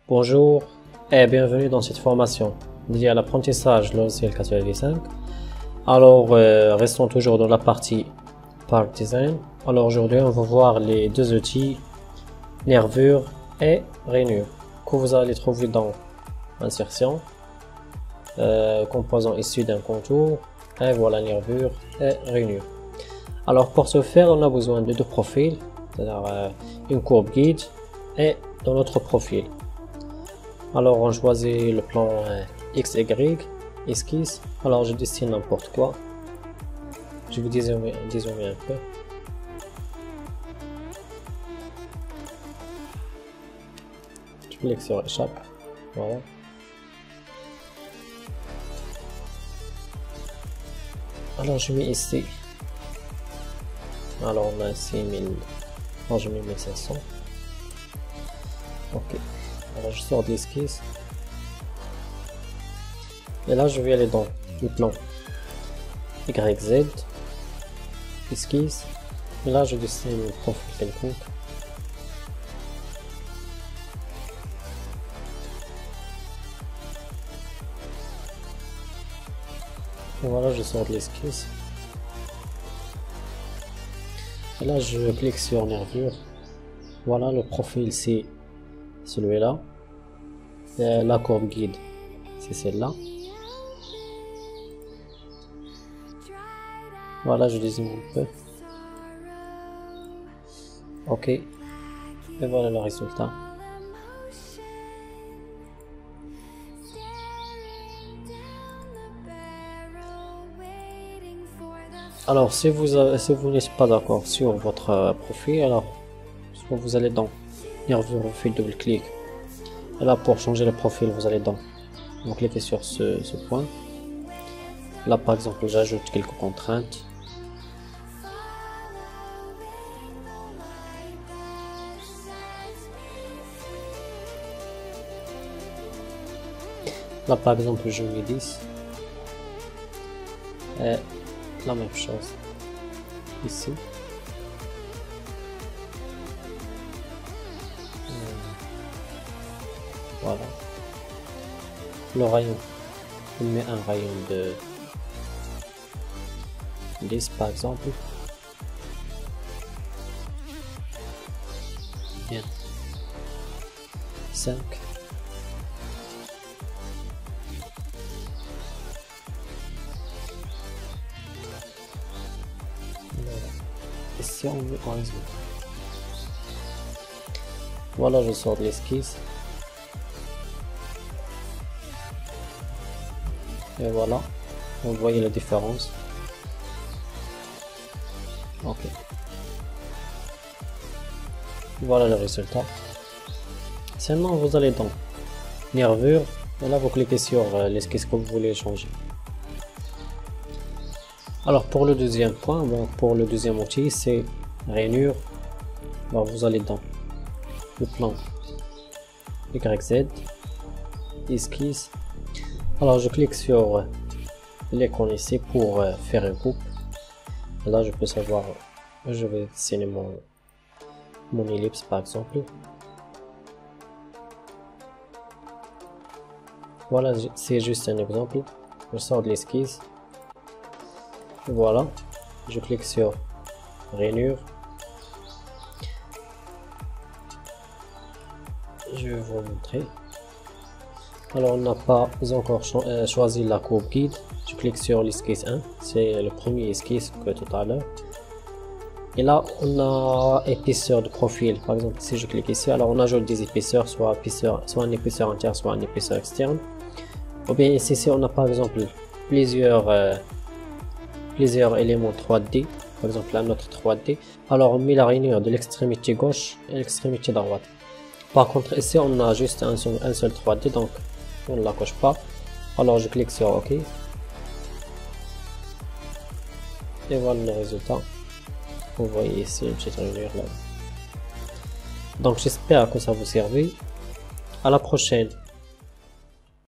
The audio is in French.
Bonjour et bienvenue dans cette formation dédiée à l'apprentissage logiciel 4.5. Alors, restons toujours dans la partie Part Design. Alors aujourd'hui, on va voir les deux outils nervure et rainure que vous allez trouver dans insertion, composant issu d'un contour, et voilà nervure et rainure. Alors pour ce faire, on a besoin de deux profils, c'est-à-dire une courbe guide et dans notre profil. Alors on choisit le plan XY, esquisse. Alors je dessine n'importe quoi. Je vais dézoomer un peu. Je clique sur échappe. Voilà. Alors je mets ici. Alors on a 6000. Alors je mets 1500. Ok. Alors je sors de l'esquisse. Et là je vais aller dans le plan YZ. Esquisse. Et là je dessine le profil quelconque. Et voilà, je sors de l'esquisse. Et là je clique sur nervure. Voilà, le profil c'est celui-là. La courbe guide c'est celle-là. Voilà, je désigne un peu. Ok. Et voilà le résultat. Alors si vous n'êtes pas d'accord sur votre profil, alors soit vous allez dans nervure, vous faites double clic. Et là pour changer le profil, vous allez vous cliquez sur ce point. Là par exemple j'ajoute quelques contraintes. Là par exemple je mets 10. Et la même chose ici. Voilà. Le rayon, on met un rayon de 10 par exemple. Bien. 5. Ici on met horizon. Voilà, je sors de l'esquisse. Et voilà, vous voyez la différence. Ok. Voilà le résultat. Maintenant vous allez dans nervure et là vous cliquez sur l'esquisse que vous voulez changer. Alors pour le deuxième point, bon, pour le deuxième outil c'est rainure. Alors vous allez dans le plan YZ, esquisse. Alors je clique sur l'écran ici pour faire une coupe. Et là je peux savoir, je vais dessiner mon ellipse par exemple. Voilà, c'est juste un exemple. Je sors de l'esquisse. Voilà, je clique sur rainure. Je vais vous montrer. Alors on n'a pas encore choisi la courbe guide. Je clique sur l'esquisse 1, c'est le premier esquisse que tout à l'heure. Et là on a épaisseur de profil. Par exemple si je clique ici, alors on ajoute des épaisseurs, soit un épaisseur interne, soit un épaisseur externe. Ou bien ici on a par exemple plusieurs éléments 3D, par exemple un autre 3D. Alors on met la rainure de l'extrémité gauche et l'extrémité droite. Par contre ici on a juste un seul 3D, donc on ne la coche pas. Alors je clique sur OK. Et voilà le résultat. Vous voyez ici une petite rainure là. Donc j'espère que ça vous servit. À la prochaine.